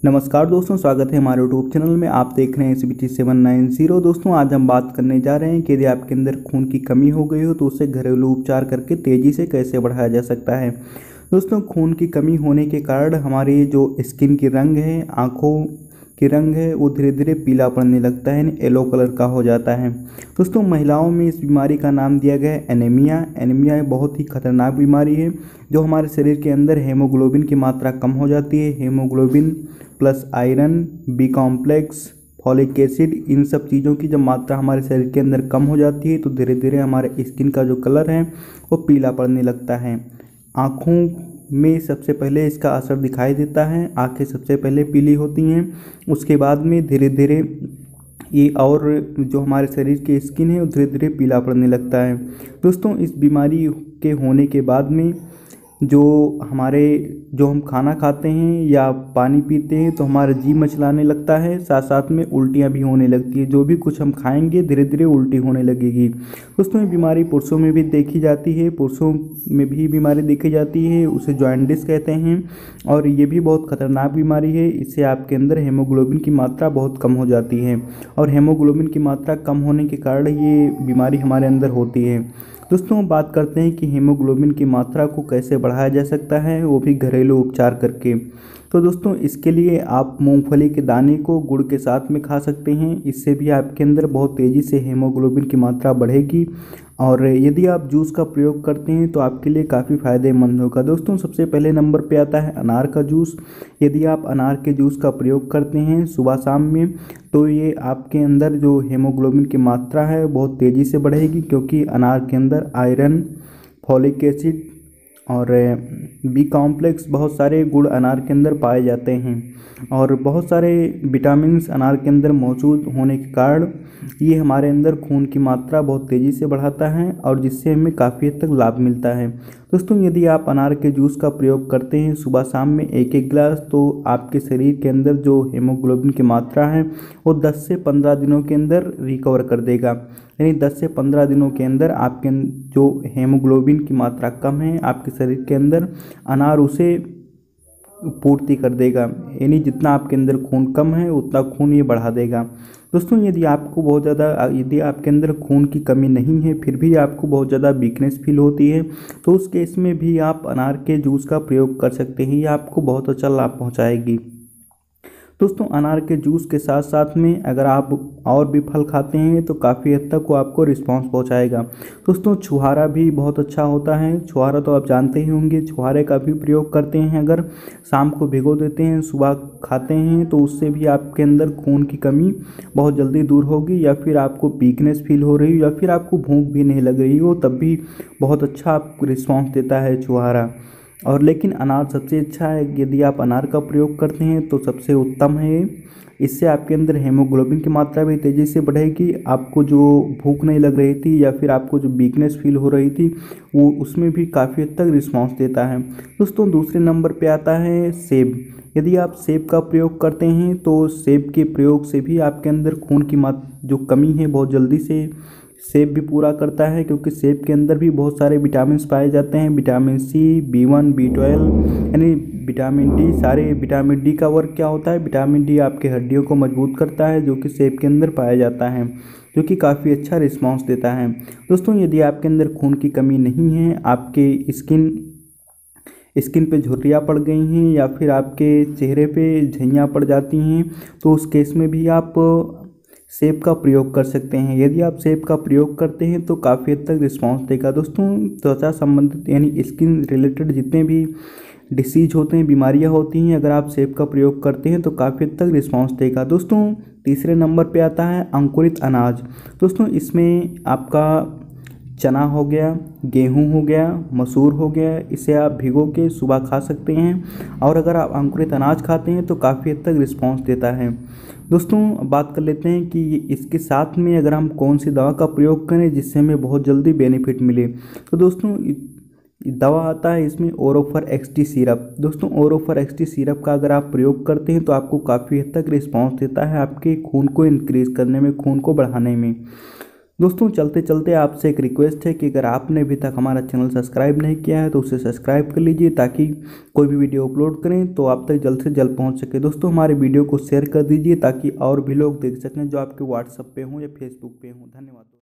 नमस्कार दोस्तों, स्वागत है हमारे यूट्यूब चैनल में। आप देख रहे हैं SBT 790। दोस्तों, आज हम बात करने जा रहे हैं कि यदि आपके अंदर खून की कमी हो गई हो तो उसे घरेलू उपचार करके तेज़ी से कैसे बढ़ाया जा सकता है। दोस्तों, खून की कमी होने के कारण हमारी जो स्किन की रंग है, आँखों की रंग है, वो धीरे धीरे पीला पड़ने लगता है, येलो कलर का हो जाता है। दोस्तों, महिलाओं में इस बीमारी का नाम दिया गया है एनीमिया। एनीमिया बहुत ही खतरनाक बीमारी है जो हमारे शरीर के अंदर हेमोग्लोबिन की मात्रा कम हो जाती है। Haemoglobin plus iron, B complex, folic acid, इन सब चीज़ों की जब मात्रा हमारे शरीर के अंदर कम हो जाती है तो धीरे धीरे हमारे स्किन का जो कलर है वो पीला पड़ने लगता है। आँखों में सबसे पहले इसका असर दिखाई देता है। आँखें सबसे पहले पीली होती हैं, उसके बाद में धीरे धीरे ये और जो हमारे शरीर की स्किन है वो धीरे धीरे पीला पड़ने लगता है। दोस्तों, इस बीमारी के होने के बाद में जो हम खाना खाते हैं या पानी पीते हैं तो हमारा जी मचलाने लगता है, साथ साथ में उल्टियाँ भी होने लगती है। जो भी कुछ हम खाएंगे धीरे धीरे उल्टी होने लगेगी। दोस्तों, ये बीमारी पुरुषों में भी देखी जाती है, पुरुषों में भी बीमारी देखी जाती है, उसे जॉन्डिस कहते हैं और ये भी बहुत खतरनाक बीमारी है। इससे आपके अंदर हेमोग्लोबिन की मात्रा बहुत कम हो जाती है और हेमोग्लोबिन की मात्रा कम होने के कारण ये बीमारी हमारे अंदर होती है। दोस्तों, बात करते हैं कि हीमोग्लोबिन की मात्रा को कैसे बढ़ाया जा सकता है, वो भी घरेलू उपचार करके। तो दोस्तों, इसके लिए आप मूंगफली के दाने को गुड़ के साथ में खा सकते हैं। इससे भी आपके अंदर बहुत तेज़ी से हीमोग्लोबिन की मात्रा बढ़ेगी और यदि आप जूस का प्रयोग करते हैं तो आपके लिए काफ़ी फ़ायदेमंद होगा। दोस्तों, सबसे पहले नंबर पे आता है अनार का जूस। यदि आप अनार के जूस का प्रयोग करते हैं सुबह शाम में तो ये आपके अंदर जो हेमोग्लोबिन की मात्रा है बहुत तेज़ी से बढ़ेगी, क्योंकि अनार के अंदर आयरन, फॉलिक एसिड और बी कॉम्प्लेक्स, बहुत सारे गुण अनार के अंदर पाए जाते हैं और बहुत सारे विटामिन्स अनार के अंदर मौजूद होने के कारण ये हमारे अंदर खून की मात्रा बहुत तेज़ी से बढ़ाता है और जिससे हमें काफ़ी हद तक लाभ मिलता है। दोस्तों, यदि आप अनार के जूस का प्रयोग करते हैं सुबह शाम में एक एक गिलास तो आपके शरीर के अंदर जो हेमोग्लोबिन की मात्रा है वो 10 से 15 दिनों के अंदर रिकवर कर देगा। यानी 10 से 15 दिनों के अंदर आपके जो हेमोग्लोबिन की मात्रा कम है आपके शरीर के अंदर, अनार उसे पूर्ति कर देगा। यानी जितना आपके अंदर खून कम है उतना खून ये बढ़ा देगा। दोस्तों, यदि आपके अंदर खून की कमी नहीं है फिर भी आपको बहुत ज़्यादा वीकनेस फील होती है तो उस केस में भी आप अनार के जूस का प्रयोग कर सकते हैं। ये आपको बहुत अच्छा लाभ पहुँचाएगी। दोस्तों, अनार के जूस के साथ साथ में अगर आप और भी फल खाते हैं तो काफ़ी हद तक वो आपको रिस्पांस पहुंचाएगा। दोस्तों, छुहारा भी बहुत अच्छा होता है। छुहारा तो आप जानते ही होंगे। छुहारे का भी प्रयोग करते हैं, अगर शाम को भिगो देते हैं सुबह खाते हैं तो उससे भी आपके अंदर खून की कमी बहुत जल्दी दूर होगी, या फिर आपको वीकनेस फील हो रही हो या फिर आपको भूख भी नहीं लग रही हो तब भी बहुत अच्छा रिस्पॉन्स देता है छुहारा। और लेकिन अनार सबसे अच्छा है, यदि आप अनार का प्रयोग करते हैं तो सबसे उत्तम है। इससे आपके अंदर हेमोग्लोबिन की मात्रा भी तेज़ी से बढ़ेगी, आपको जो भूख नहीं लग रही थी या फिर आपको जो वीकनेस फील हो रही थी वो उसमें भी काफ़ी हद तक रिस्पॉन्स देता है। दोस्तों, दूसरे नंबर पे आता है सेब। यदि आप सेब का प्रयोग करते हैं तो सेब के प्रयोग से भी आपके अंदर खून की जो कमी है बहुत जल्दी से सेब भी पूरा करता है, क्योंकि सेब के अंदर भी बहुत सारे विटामिन्स पाए जाते हैं। विटामिन सी, B1, B12 यानी विटामिन डी। सारे विटामिन डी का वर्क क्या होता है? विटामिन डी आपके हड्डियों को मजबूत करता है, जो कि सेब के अंदर पाया जाता है, जो कि काफ़ी अच्छा रिस्पॉन्स देता है। दोस्तों, यदि आपके अंदर खून की कमी नहीं है, आपके स्किन पे झुर्रियाँ पड़ गई हैं या फिर आपके चेहरे पे झइयाँ पड़ जाती हैं तो उस केस में भी आप सेब का प्रयोग कर सकते हैं। यदि आप सेब का प्रयोग करते हैं तो काफ़ी हद तक रिस्पॉन्स देगा। दोस्तों, त्वचा संबंधित यानी स्किन रिलेटेड जितने भी डिसीज होते हैं, बीमारियां होती हैं, अगर आप सेब का प्रयोग करते हैं तो काफ़ी हद तक रिस्पॉन्स देगा। दोस्तों, तीसरे नंबर पे आता है अंकुरित अनाज। दोस्तों, इसमें आपका चना हो गया, गेहूं हो गया, मसूर हो गया, इसे आप भिगो के सुबह खा सकते हैं और अगर आप अंकुरित अनाज खाते हैं तो काफ़ी हद तक रिस्पॉन्स देता है। दोस्तों, बात कर लेते हैं कि इसके साथ में अगर हम कौन सी दवा का प्रयोग करें जिससे हमें बहुत जल्दी बेनिफिट मिले। तो दोस्तों, दवा आता है इसमें ओरोफर एक्सटी सिरप। दोस्तों, ओरोफर एक्सटी सिरप का अगर आप प्रयोग करते हैं तो आपको काफ़ी हद तक रिस्पॉन्स देता है आपके खून को इंक्रीज़ करने में, खून को बढ़ाने में। दोस्तों चलते चलते आपसे एक रिक्वेस्ट है कि अगर आपने अभी तक हमारा चैनल सब्सक्राइब नहीं किया है तो उसे सब्सक्राइब कर लीजिए, ताकि कोई भी वीडियो अपलोड करें तो आप तक जल्द से जल्द पहुंच सके। दोस्तों हमारे वीडियो को शेयर कर दीजिए ताकि और भी लोग देख सकें जो आपके व्हाट्सएप पे हों या फेसबुक पे हों। धन्यवाद।